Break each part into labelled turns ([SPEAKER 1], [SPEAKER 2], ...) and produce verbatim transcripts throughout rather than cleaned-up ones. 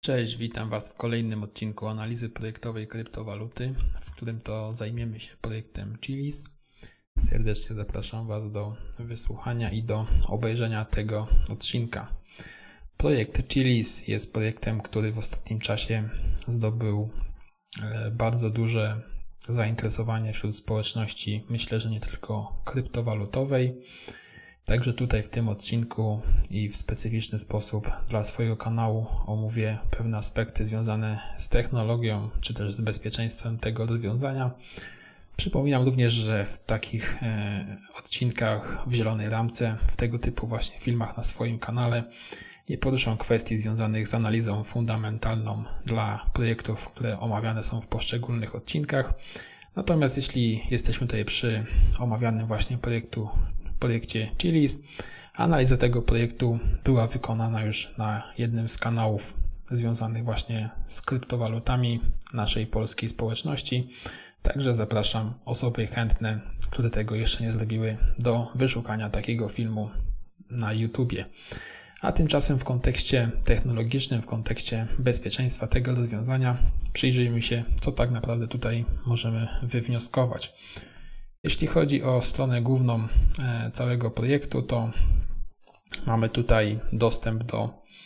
[SPEAKER 1] Cześć, witam Was w kolejnym odcinku analizy projektowej kryptowaluty, w którym to zajmiemy się projektem Chiliz. Serdecznie zapraszam Was do wysłuchania i do obejrzenia tego odcinka. Projekt Chiliz jest projektem, który w ostatnim czasie zdobył bardzo duże zainteresowanie wśród społeczności, myślę, że nie tylko kryptowalutowej. Także tutaj w tym odcinku i w specyficzny sposób dla swojego kanału omówię pewne aspekty związane z technologią, czy też z bezpieczeństwem tego rozwiązania. Przypominam również, że w takich odcinkach w zielonej ramce, w tego typu właśnie filmach na swoim kanale nie poruszam kwestii związanych z analizą fundamentalną dla projektów, które omawiane są w poszczególnych odcinkach. Natomiast jeśli jesteśmy tutaj przy omawianym właśnie projektu projekcie Chiliz, analiza tego projektu była wykonana już na jednym z kanałów związanych właśnie z kryptowalutami naszej polskiej społeczności. Także zapraszam osoby chętne, które tego jeszcze nie zrobiły, do wyszukania takiego filmu na YouTubie. A tymczasem w kontekście technologicznym, w kontekście bezpieczeństwa tego rozwiązania przyjrzyjmy się, co tak naprawdę tutaj możemy wywnioskować. Jeśli chodzi o stronę główną całego projektu, to mamy tutaj dostęp do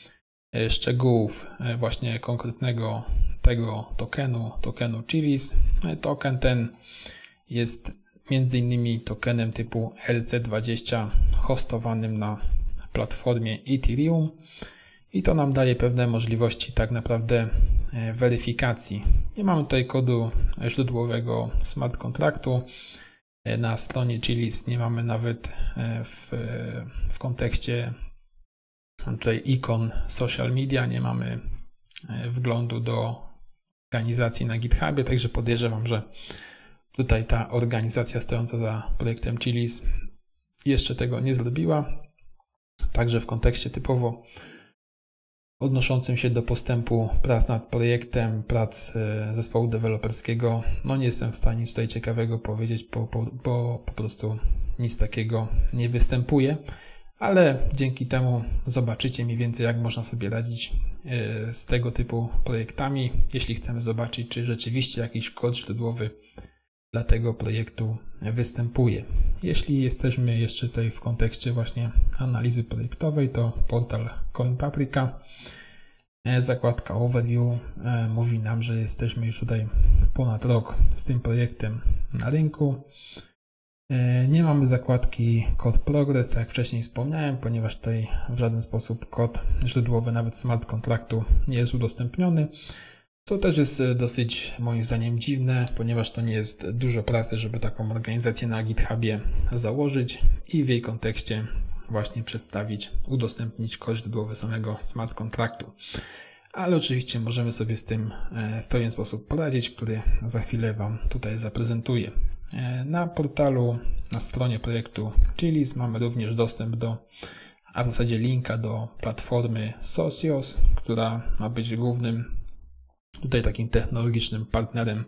[SPEAKER 1] szczegółów właśnie konkretnego tego tokenu, tokenu Chiliz. Token ten jest między innymi tokenem typu L C dwadzieścia hostowanym na platformie Ethereum i to nam daje pewne możliwości tak naprawdę weryfikacji. Nie mamy tutaj kodu źródłowego smart kontraktu. Na stronie Chiliz nie mamy nawet w, w kontekście tutaj ikon social media, nie mamy wglądu do organizacji na GitHubie, także podejrzewam, że tutaj ta organizacja stojąca za projektem Chiliz jeszcze tego nie zrobiła. Także w kontekście typowo odnoszącym się do postępu prac nad projektem, prac zespołu deweloperskiego, no nie jestem w stanie nic tutaj ciekawego powiedzieć, bo, bo, bo po prostu nic takiego nie występuje, ale dzięki temu zobaczycie mniej więcej, jak można sobie radzić z tego typu projektami, jeśli chcemy zobaczyć, czy rzeczywiście jakiś kod źródłowy dla tego projektu występuje. Jeśli jesteśmy jeszcze tutaj w kontekście właśnie analizy projektowej, to portal CoinPaprika, zakładka Overview mówi nam, że jesteśmy już tutaj ponad rok z tym projektem na rynku. Nie mamy zakładki Code Progress, tak jak wcześniej wspomniałem, ponieważ tutaj w żaden sposób kod źródłowy, nawet smart kontraktu, nie jest udostępniony. Co też jest dosyć moim zdaniem dziwne, ponieważ to nie jest dużo pracy, żeby taką organizację na GitHubie założyć i w jej kontekście właśnie przedstawić, udostępnić kod źródłowy samego smart kontraktu. Ale oczywiście możemy sobie z tym w pewien sposób poradzić, który za chwilę Wam tutaj zaprezentuję. Na portalu, na stronie projektu Chiliz mamy również dostęp do, a w zasadzie linka do platformy Socios, która ma być głównym tutaj takim technologicznym partnerem,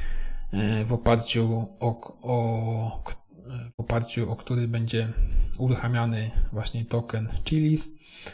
[SPEAKER 1] w oparciu o, o, w oparciu o który będzie uruchamiany właśnie token Chiliz.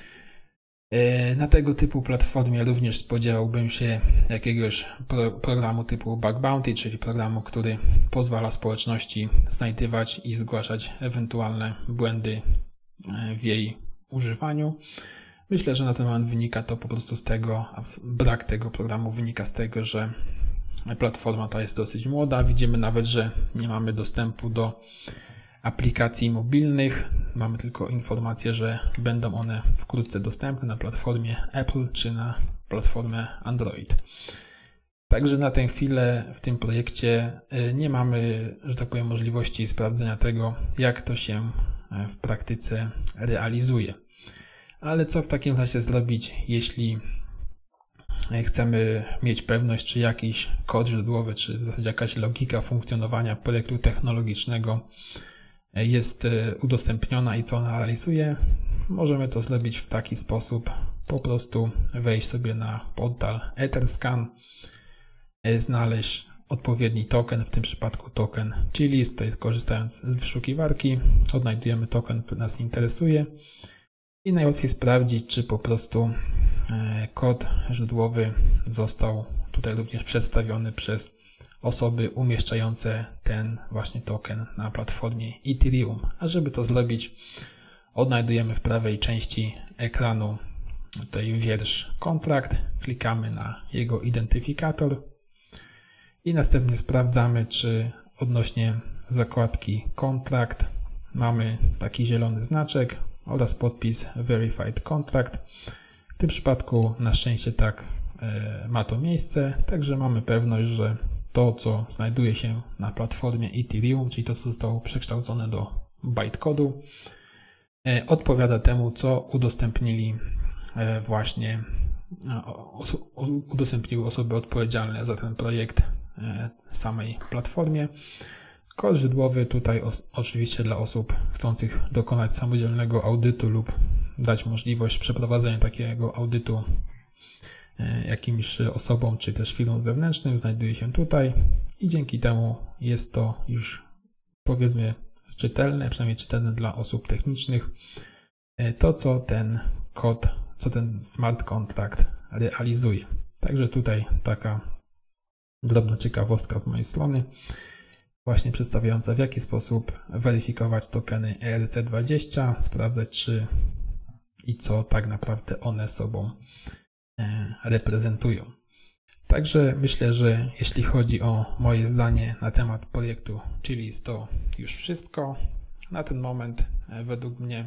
[SPEAKER 1] Na tego typu platformie również spodziewałbym się jakiegoś pro, programu typu Bug Bounty, czyli programu, który pozwala społeczności znajdywać i zgłaszać ewentualne błędy w jej używaniu. Myślę, że na ten moment wynika to po prostu z tego, a brak tego programu wynika z tego, że platforma ta jest dosyć młoda. Widzimy nawet, że nie mamy dostępu do aplikacji mobilnych. Mamy tylko informację, że będą one wkrótce dostępne na platformie Apple czy na platformie Android. Także na tę chwilę w tym projekcie nie mamy, że tak powiem, możliwości sprawdzenia tego, jak to się w praktyce realizuje. Ale co w takim razie zrobić, jeśli chcemy mieć pewność, czy jakiś kod źródłowy, czy w zasadzie jakaś logika funkcjonowania projektu technologicznego jest udostępniona i co ona realizuje? Możemy to zrobić w taki sposób, po prostu wejść sobie na portal Etherscan, znaleźć odpowiedni token, w tym przypadku token Chiliz, tutaj korzystając z wyszukiwarki odnajdujemy token, który nas interesuje. I najłatwiej sprawdzić, czy po prostu kod źródłowy został tutaj również przedstawiony przez osoby umieszczające ten właśnie token na platformie Ethereum. A żeby to zrobić, odnajdujemy w prawej części ekranu tutaj wiersz kontrakt, klikamy na jego identyfikator i następnie sprawdzamy, czy odnośnie zakładki kontrakt mamy taki zielony znaczek oraz podpis Verified Contract. W tym przypadku na szczęście tak e, ma to miejsce, także mamy pewność, że to, co znajduje się na platformie Ethereum, czyli to, co zostało przekształcone do bytecodu, e, odpowiada temu, co udostępnili e, właśnie oso udostępniły osoby odpowiedzialne za ten projekt e, samej platformie. Kod źródłowy tutaj o, oczywiście dla osób chcących dokonać samodzielnego audytu lub dać możliwość przeprowadzenia takiego audytu jakimś osobom czy też firmom zewnętrznym znajduje się tutaj i dzięki temu jest to już powiedzmy czytelne, przynajmniej czytelne dla osób technicznych, to co ten kod, co ten smart contract realizuje. Także tutaj taka drobna ciekawostka z mojej strony, właśnie przedstawiająca w jaki sposób weryfikować tokeny E R C dwadzieścia, sprawdzać czy i co tak naprawdę one sobą reprezentują. Także myślę, że jeśli chodzi o moje zdanie na temat projektu Chiliz, to już wszystko. Na ten moment według mnie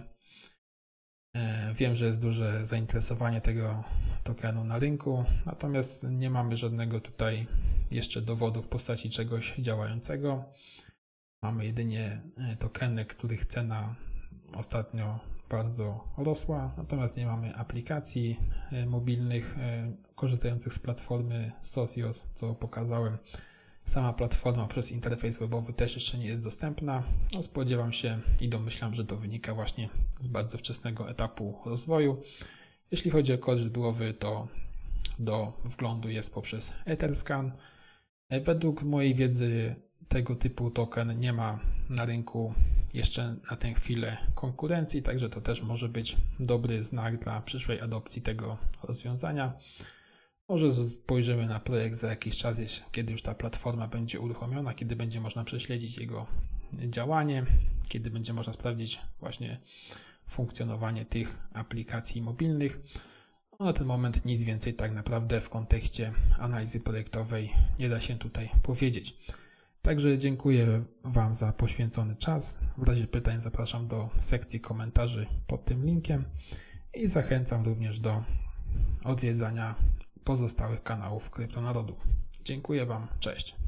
[SPEAKER 1] wiem, że jest duże zainteresowanie tego tokenu na rynku, natomiast nie mamy żadnego tutaj jeszcze dowodu w postaci czegoś działającego. Mamy jedynie tokeny, których cena ostatnio bardzo rosła, natomiast nie mamy aplikacji mobilnych korzystających z platformy Socios, co pokazałem. Sama platforma przez interfejs webowy też jeszcze nie jest dostępna. No, spodziewam się i domyślam, że to wynika właśnie z bardzo wczesnego etapu rozwoju. Jeśli chodzi o kod źródłowy, to do wglądu jest poprzez Etherscan. Według mojej wiedzy tego typu token nie ma na rynku jeszcze na tę chwilę konkurencji, także to też może być dobry znak dla przyszłej adopcji tego rozwiązania. Może spojrzymy na projekt za jakiś czas, kiedy już ta platforma będzie uruchomiona, kiedy będzie można prześledzić jego działanie, kiedy będzie można sprawdzić właśnie funkcjonowanie tych aplikacji mobilnych. No, na ten moment nic więcej tak naprawdę w kontekście analizy projektowej nie da się tutaj powiedzieć. Także dziękuję Wam za poświęcony czas. W razie pytań zapraszam do sekcji komentarzy pod tym linkiem i zachęcam również do odwiedzania pozostałych kanałów Kryptonarodu. Dziękuję Wam, cześć.